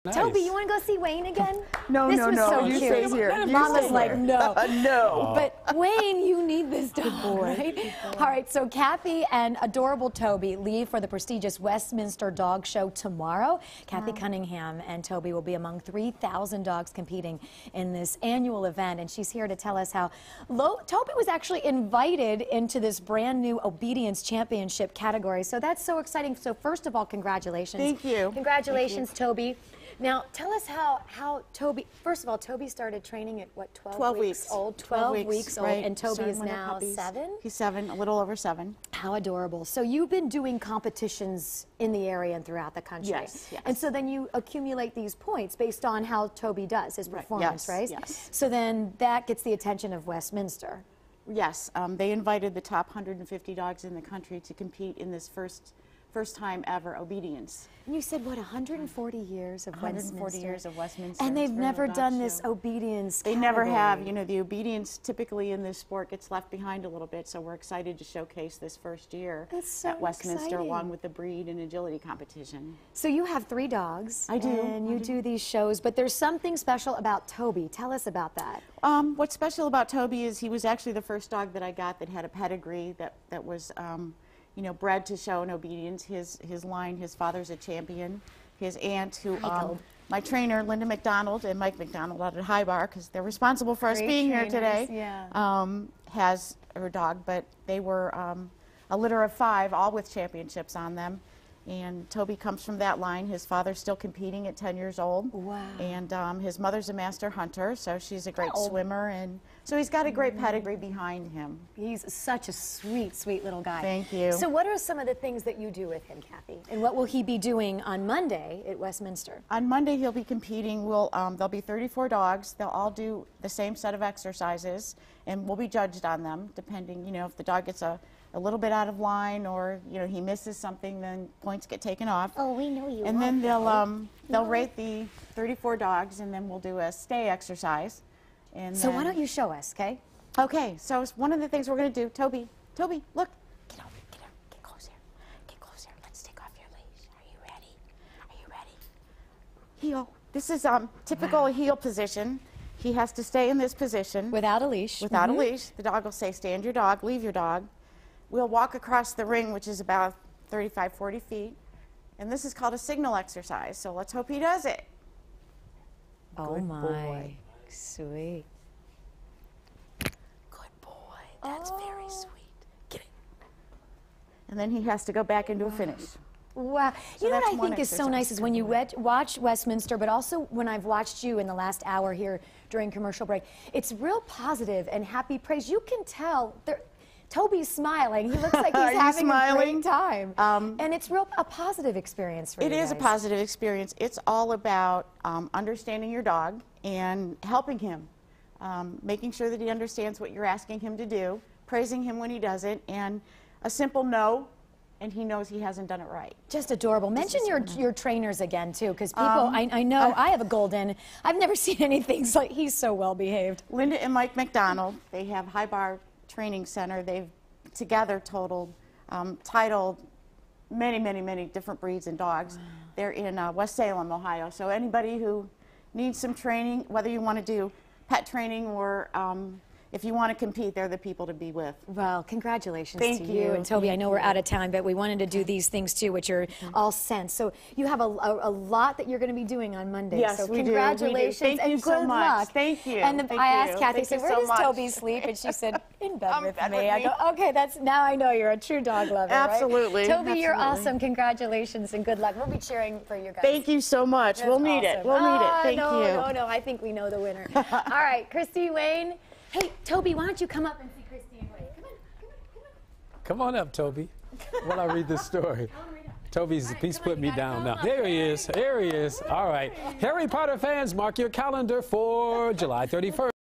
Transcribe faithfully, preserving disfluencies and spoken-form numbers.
Nice. Toby, you want to go see Wayne again? No, this no, was no. so You cute. stay here. You Mama's stay like, here. no. No. But Wayne, you need this dog, boy. right? Good boy. All right, so Kathy and adorable Toby leave for the prestigious Westminster Dog Show tomorrow. Kathy Wow. Cunningham and Toby will be among three thousand dogs competing in this annual event, and she's here to tell us how Lo Toby was actually invited into this brand new obedience championship category. So that's so exciting. So first of all, congratulations. Thank you. Congratulations, Thank you. Toby. Now, tell us how, how Toby, first of all, Toby started training at what, twelve, twelve weeks, weeks old? twelve, weeks, weeks old, right. and Toby Started is when they're now puppies. seven? He's seven, a little over seven. How adorable. So you've been doing competitions in the area and throughout the country. Yes, yes. And so then you accumulate these points based on how Toby does, his Right, performance, yes, right? yes. So then that gets the attention of Westminster. Yes, um, they invited the top one hundred fifty dogs in the country to compete in this first first time ever obedience. And you said, what, one hundred forty years of one hundred forty Westminster? years of Westminster. And they've It's a never dog done show. this obedience They never have. category. You know, the obedience typically in this sport gets left behind a little bit, so we're excited to showcase this first year That's so at Westminster exciting. along with the breed and agility competition. So you have three dogs. I do, And I you do. do these shows, but there's something special about Toby. Tell us about that. Um, what's special about Toby is he was actually the first dog that I got that had a pedigree that, that was, um, you know, bred to show and obedience. His, his line, his father's a champion. His aunt, who, um, Michael. my trainer, Linda McDonald and Mike McDonald out at High Bar, because they're responsible for us Great being trainers, here today, yeah. um, has her dog, but they were um, a litter of five, all with championships on them. And Toby comes from that line. His father's still competing at ten years old. Wow. And um, his mother's a master hunter, so she's a great Oh. swimmer. And so he's got a great pedigree behind him. He's such a sweet, sweet little guy. Thank you. So what are some of the things that you do with him, Kathy? And what will he be doing on Monday at Westminster? On Monday, he'll be competing. We'll, um, there'll be thirty-four dogs. They'll all do the same set of exercises, and we'll be judged on them, depending, you know, if the dog gets a, a little bit out of line or, you know, he misses something, then points get taken off. Oh, we know you And then they'll, um, they'll No. rate the thirty-four dogs, and then we'll do a stay exercise. And So why then- don't you show us, okay? Okay, so it's one of the things we're going to do. Toby, Toby, look. Get over, get over, get closer. Get closer. Let's take off your leash. Are you ready? Are you ready? Heel. This is um, typical Wow. heel position. He has to stay in this position. Without a leash. Without Mhm. a leash. The dog will say, stand your dog, leave your dog. We'll walk across the ring, which is about thirty-five, forty feet. And this is called a signal exercise. So let's hope he does it. Oh Good my, boy. sweet. Good boy. That's Oh. very sweet. Get it. And then he has to go back into a finish. Wow. So you know that's what I one think is so exercise. nice is when you wet, watch Westminster, but also when I've watched you in the last hour here during commercial break, it's real positive and happy praise. You can tell there, Toby's smiling. He looks like Are he's you having a smiling? great time. Um, and it's real a positive experience for It you is a guys. positive experience. It's all about um, understanding your dog and helping him, um, making sure that he understands what you're asking him to do, praising him when he does it, and a simple no, and he knows he hasn't done it right. Just adorable. Mention is your wonderful. your trainers again too, because people. Um, I, I know I- I have a golden. I've never seen anything so like he's so well behaved. Linda and Mike McDonald, they have High Bar Training Center. They've together totaled, um, titled many, many, many different breeds and dogs. Wow. They're in uh, West Salem, Ohio. So anybody who needs some training, whether you want to do pet training or um, if you want to compete, they're the people to be with. Well, congratulations Thank to you. you. And Toby, I Thank know we're you. out of time, but we wanted to do these things too, which are all sent. So you have a, a, a lot that you're going to be doing on Monday. Yes, so we do. We do. congratulations Thank and you good so much. luck. Thank you. And the, Thank I asked you. Kathy, Thank said, you where so does much. Toby sleep? And she said, in bed Um, with bed me. with I me. go, okay, that's now I know you're a true dog lover. Absolutely. Right? Toby, you're Absolutely. awesome. Congratulations and good luck. We'll be cheering for you guys. Thank you so much. That's we'll need it. awesome. We'll need Ah, it. Thank no, you. No, no, I think we know the winner. All right, Christy, Wayne. Hey, Toby, why don't you come up and see Christy and Wayne? Come on, come on, come on. Come on up, Toby, while I read this story. Toby's, right, he's come on, put you me gotta down come now. up. There he is. There he is. All right. Harry Potter fans, mark your calendar for July thirty-first.